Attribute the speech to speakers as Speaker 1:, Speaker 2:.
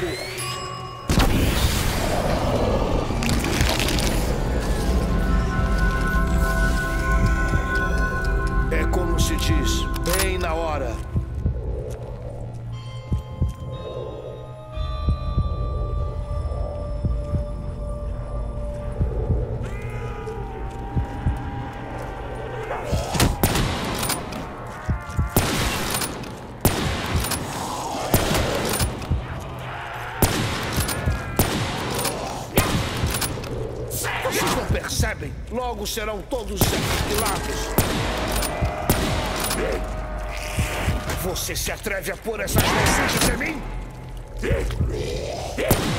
Speaker 1: É como se diz, bem na hora. Vocês não percebem? Logo serão todos aniquilados. Você se atreve a pôr essas mensagens em mim?